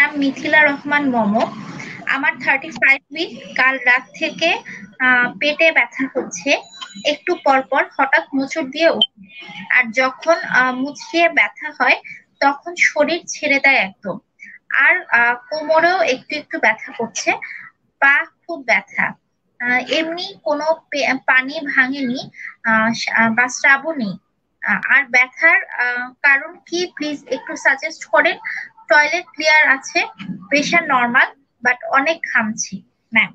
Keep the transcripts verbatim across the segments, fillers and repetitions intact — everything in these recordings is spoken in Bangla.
নাম মিথিলা রহমান মোমো। আমার থার্টি ফাইভ উইক, কাল রাত থেকে পেটে ব্যথা হচ্ছে, একটু পর পর হঠাৎ মোচড় দিয়ে ওঠে, আর যখন মুচড়িয়ে ব্যথা হয় তখন শরীর ছেড়ে দেয় একদম, আর কোমরেও একটু একটু ব্যথা করছে, পা খুব ব্যথা, এমনি কোনো পানি ভাঙেনি বা স্রাবও নেই। আর ব্যথার কারণ কি প্লিজ একটু সাজেস্ট করেন। টয়লেট ক্লিয়ার আছে, প্রেশার নরমাল, বাট অনেক ঘামছি ম্যাম।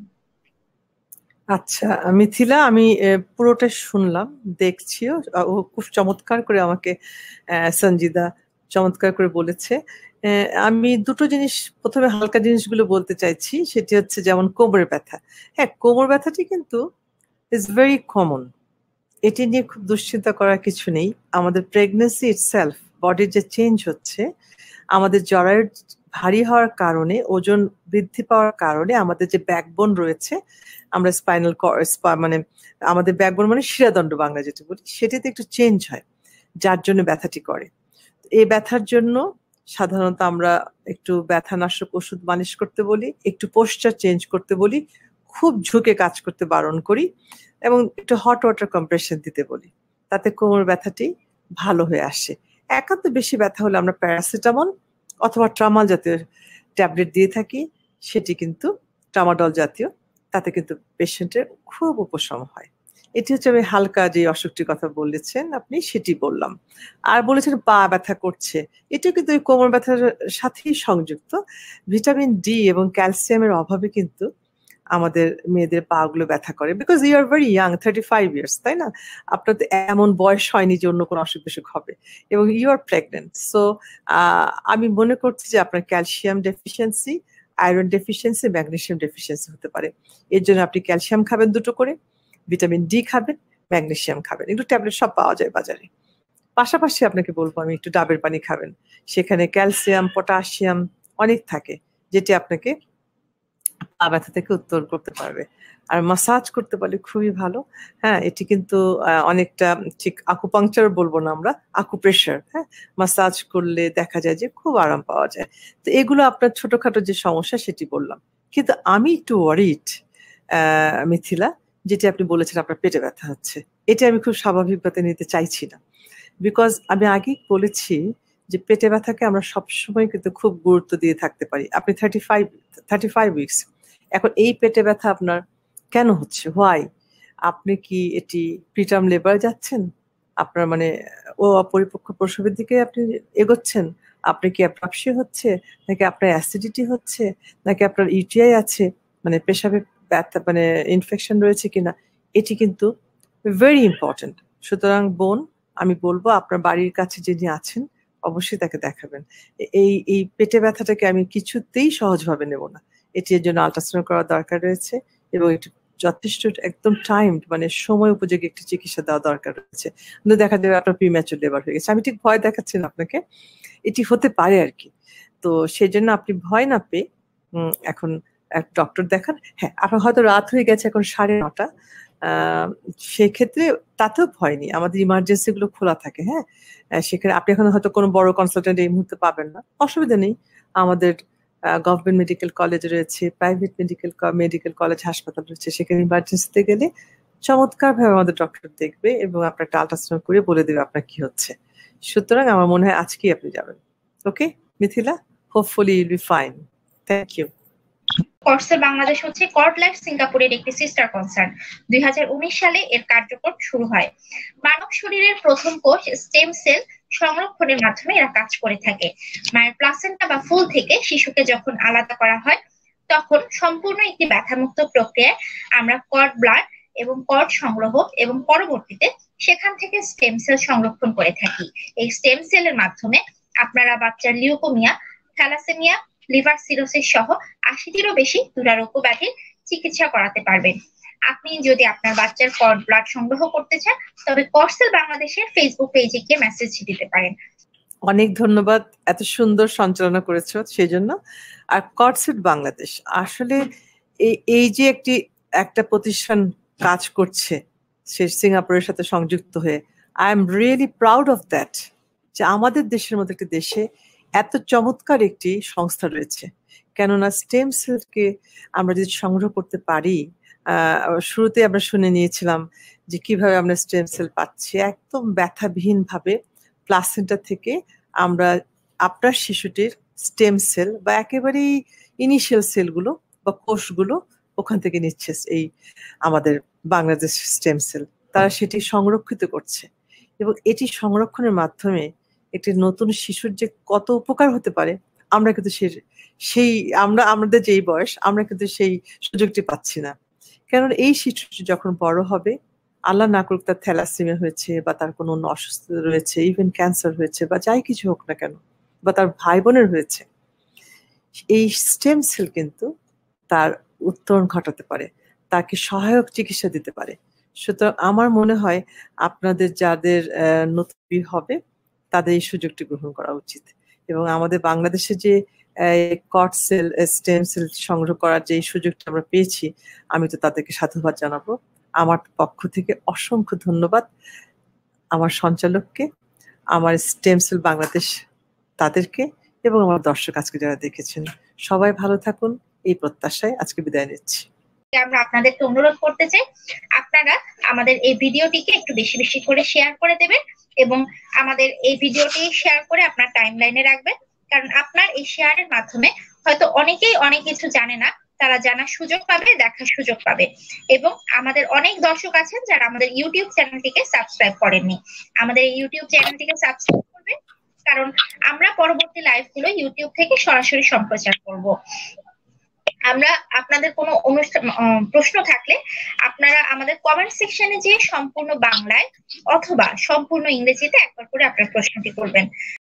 আচ্ছা মিথিলা, আমি পুরোটা শুনলাম, দেখছিও, ও খুব চমৎকার করে আমাকে সঞ্জিদা চমৎকার করে বলেছে। আমি দুটো জিনিস প্রথমে হালকা জিনিসগুলো বলতে চাইছি, সেটি হচ্ছে যেমন কোমরের ব্যথা। হ্যাঁ, কোমর ব্যথাটি কিন্তু ইজ ভেরি কমন, এটি নিয়ে খুব দুশ্চিন্তা করার কিছু নেই। আমাদের প্রেগনেন্সি ইটসেলফ, বডির যে চেঞ্জ হচ্ছে, আমাদের জরায়ুর ভারী হওয়ার কারণে, ওজন বৃদ্ধি পাওয়ার কারণে আমাদের যে ব্যাকবোন রয়েছে, আমরা স্পাইনাল মানে আমাদের ব্যাকবোন মানে শিরাদণ্ড বাংলা যেটা বলি, সেটিতে একটু চেঞ্জ হয়, যার জন্য ব্যথাটি করে। এই ব্যথার জন্য সাধারণত আমরা একটু ব্যথানাশক ওষুধ মালিশ করতে বলি, একটু পোস্টার চেঞ্জ করতে বলি, খুব ঝুঁকে কাজ করতে বারণ করি, এবং একটু হট ওয়াটার কম্প্রেশন দিতে বলি, তাতে কোমর ব্যথাটি ভালো হয়ে আসে। একান্ত বেশি ব্যথা হলে আমরা প্যারাসিটামল অথবা ট্রামাল জাতীয় ট্যাবলেট দিয়ে থাকি, সেটি কিন্তু ট্রামাডল জাতীয়, তাতে কিন্তু পেশেন্টের খুব উপশম হয়। এটি হচ্ছে আমি হালকা যে অসুখটির কথা বলেছেন আপনি, সেটি বললাম। আর বলেছেন পা ব্যথা করছে, এটা কিন্তু ওই কোমর ব্যথার সাথেই সংযুক্ত। ভিটামিন ডি এবং ক্যালসিয়ামের অভাবে কিন্তু আমাদের মেয়েদের পা গুলো ব্যথা করে, because you are very young, thirty five years, তাই না? আপনার তো এমন বয়স হয়নি যে অন্য কোনো অসুখ বিসুখ হবে, এবং ইউ আর প্রেগনেন্ট। সো আমি মনে করছি যে আপনার calcium deficiency, iron deficiency, magnesium deficiency হতে পারে। এর জন্য আপনি ক্যালসিয়াম খাবেন দুটো করে, ভিটামিন ডি খাবেন, ম্যাগনেসিয়াম খাবেন, একটু ট্যাবলেট সব পাওয়া যায় বাজারে। পাশাপাশি আপনাকে বলবো আমি একটু ডাবের পানি খাবেন, সেখানে ক্যালসিয়াম, পটাশিয়াম অনেক থাকে, যেটি আপনাকে পা ব্যথা থেকে উত্তর করতে পারবে। আর মাসাজ করতে পারলে খুবই ভালো। হ্যাঁ, এটি কিন্তু অনেকটা ঠিক আকুপাংচার বলবো না আমরা, আকুপ্রেশার। হ্যাঁ, মাসাজ করলে দেখা যায় যে খুব আরাম পাওয়া যায়। তো এগুলো আপনার ছোটখাটো যে সমস্যা সেটি বললাম, কিন্তু আমি একটু ওয়ারিড মিথিলা, যেটি আপনি বলেছেন আপনার পেটে ব্যথা হচ্ছে, এটা আমি খুব স্বাভাবিকভাবে নিতে চাইছি না। বিকজ আমি আগেই বলেছি যে পেটে ব্যথাকে আমরা সবসময় কিন্তু খুব গুরুত্ব দিয়ে থাকতে পারি। আপনি thirty five thirty five weeks, এখন এই পেটে ব্যথা আপনার কেন হচ্ছে, হোয়াই? আপনি কি এটি প্রিটার্ম লেবার যাচ্ছেন? আপনার মানে ও অপরিপক্ক প্রসবের দিকে আপনি এগোচ্ছেন? আপনি কি অ্যাপ্রাপসি হচ্ছে, নাকি আপনার অ্যাসিডিটি হচ্ছে, নাকি আপনার ইউটিআই আছে, মানে পেশাবে ব্যথা মানে ইনফেকশন রয়েছে কিনা? এটি কিন্তু ভেরি ইম্পর্টেন্ট। সুতরাং বোন, আমি বলবো আপনার বাড়ির কাছে যিনি আছেন অবশ্যই তাকে দেখাবেন। এই এই পেটে ব্যথাটাকে আমি কিছুতেই সহজভাবে নেব না, এটি এর জন্য আল্ট্রাসাউন্ড করার দরকার রয়েছে, এবং একটু যথেষ্ট একদম টাইম মানে সময় উপযোগী একটি চিকিৎসা দেওয়া দরকার রয়েছে। দেখা যাবে আপনার প্রিম্যাচুর লেবার হয়ে গেছে। আমি ঠিক ভয় দেখাচ্ছি না আপনাকে, এটি হতে পারে আর কি। তো সেই জন্য আপনি ভয় না পেয়ে এখন এক ডক্টর দেখান। হ্যাঁ, আপনার হয়তো রাত হয়ে গেছে, এখন সাড়ে নটা, আহ সেক্ষেত্রে তাতেও ভয় নেই, আমাদের ইমার্জেন্সি গুলো খোলা থাকে। হ্যাঁ, সেখানে আপনি এখন হয়তো কোনো বড় কনসালটেন্ট এই মুহূর্তে পাবেন না, অসুবিধা নেই। আমাদের গভর্নমেন্ট মেডিকেল কলেজ রয়েছে, প্রাইভেট মেডিকেল মেডিকেল কলেজ হাসপাতাল রয়েছে, সেখানে ইমার্জেন্সিতে গেলে চমৎকার ভাবে আমাদের ডক্টর দেখবে এবং আপনার একটা আল্ট্রাসাউন্ড করে বলে দেবে আপনার কি হচ্ছে। সুতরাং আমার মনে হয় আজকেই আপনি যাবেন। Okay Mithila, hopefully you'll be fine. Thank you. Cordcell Bangladesh হচ্ছে কর্ড লাইফ সিঙ্গাপুরের একটি সিস্টার কনসার্ন। দুই হাজার উনিশ সালে এর কার্যক্রম শুরু হয়। মানব শরীরের প্রথম কোষ স্টেম সেল সংরক্ষণের মাধ্যমে এরা কাজ করে থাকে। মায়ের প্লাসেন্টা বা ফুল থেকে শিশুকে যখন আলাদা করা হয়, তখন সম্পূর্ণ একটি ব্যথামুক্ত প্রক্রিয়ায় আমরা কর্ড ব্লাড এবং কর্ড সংগ্রহ এবং পরবর্তীতে সেখান থেকে স্টেম সেল সংরক্ষণ করে থাকি। এই স্টেম সেলের মাধ্যমে আপনারা বাচ্চার লিউকোমিয়া, থ্যালাসেমিয়া, লিভার সিরোসিস সহ আশিটিরও বেশি দুরারোগ্য ব্যাধির চিকিৎসা করাতে পারবেন। আপনি যদি আপনার বাচ্চার কর্ড ব্লাড সংগ্রহ করতে চান, তবে কর্ডসেল বাংলাদেশের ফেসবুক পেজে গিয়ে মেসেজ দিতে পারেন। অনেক ধন্যবাদ, এত সুন্দর সঞ্চালনা করেছো সেই জন্য। আর কর্ডসেল বাংলাদেশ আসলে এই যে একটি একটা প্রতিষ্ঠান কাজ করছে সে সিঙ্গাপুরের সাথে সংযুক্ত হয়ে, I am really proud of that, যে আমাদের দেশের মতো একটি দেশে এত চমৎকার একটি সংস্থা রয়েছে। কেননা স্টেম সেলকে আমরা যদি সংগ্রহ করতে পারি, শুরুতে আমরা শুনে নিয়েছিলাম যে কিভাবে আমরা স্টেম সেল পাচ্ছি, একদম ব্যথাবিহীন ভাবে প্লাসেন্টা থেকে আমরা আপনার শিশুটির স্টেম সেল বা একেবারেই ইনিশিয়াল সেলগুলো বা কোষগুলো ওখান থেকে নিচ্ছে এই আমাদের বাংলাদেশ স্টেম সেল, তারা সেটি সংরক্ষিত করছে এবং এটি সংরক্ষণের মাধ্যমে একটি নতুন শিশুর যে কত উপকার হতে পারে আমরা কিন্তু সেই আমরা আমাদের যেই বয়স আমরা কিন্তু সেই সুযোগটি পাচ্ছি না। কারণ এই শিশুটি যখন বড় হবে, আল্লাহ না করুক তার থ্যালাসেমিয়া হয়েছে বা তার কোনো অন্য অসুস্থতা রয়েছে, ইভেন ক্যান্সার হয়েছে বা যাই কিছু হোক না কেন, বা তার ভাই বোনের হয়েছে, এই স্টেম সেল কিন্তু তার উত্তরণ ঘটাতে পারে, তাকে সহায়ক চিকিৎসা দিতে পারে। সুতরাং আমার মনে হয় আপনাদের যাদের নতুন হবে তাদের এই সুযোগটি গ্রহণ করা উচিত। এবং আমাদের বাংলাদেশে যে কর্ডসেল স্টেম সেল সংগ্রহ করার যে সুযোগটা আমরা পেয়েছি, আমি তো তাদেরকে সাধুবাদ জানাবো। আমার পক্ষ থেকে অসংখ্য ধন্যবাদ আমার সঞ্চালককে, আমার স্টেম সেল বাংলাদেশ তাদেরকে এবং আমার দর্শক আজকে যারা দেখেছেন। সবাই ভালো থাকুন এই প্রত্যাশায় আজকে বিদায় নিচ্ছি। আমরা আপনাদেরকে অনুরোধ করতে চাই আপনারা আমাদের এই ভিডিওটিকে একটু বেশি বেশি করে শেয়ার করে দেবেন এবং আমাদের এই ভিডিওটি শেয়ার করে আপনার টাইমলাইনে রাখবেন, কারণ আপনার এই শেয়ারের মাধ্যমে হয়তো অনেকেই অনেক কিছু জানে না, তারা জানার সুযোগ পাবে, দেখার সুযোগ পাবে। এবং আমাদের অনেক দর্শক আছেন যারা আমাদের ইউটিউব চ্যানেলটিকে সাবস্ক্রাইব করেননি, আমাদের এই ইউটিউব চ্যানেলটিকে সাবস্ক্রাইব করবেন, কারণ আমরা পরবর্তী লাইভগুলো ইউটিউব থেকে সরাসরি সম্প্রচার করব। আমরা আপনাদের কোনো অনুষ্ঠান প্রশ্ন থাকলে আপনারা আমাদের কমেন্ট সেকশনে যে সম্পূর্ণ বাংলায় অথবা সম্পূর্ণ ইংরেজিতে একবার করে আপনার প্রশ্নটি করবেন।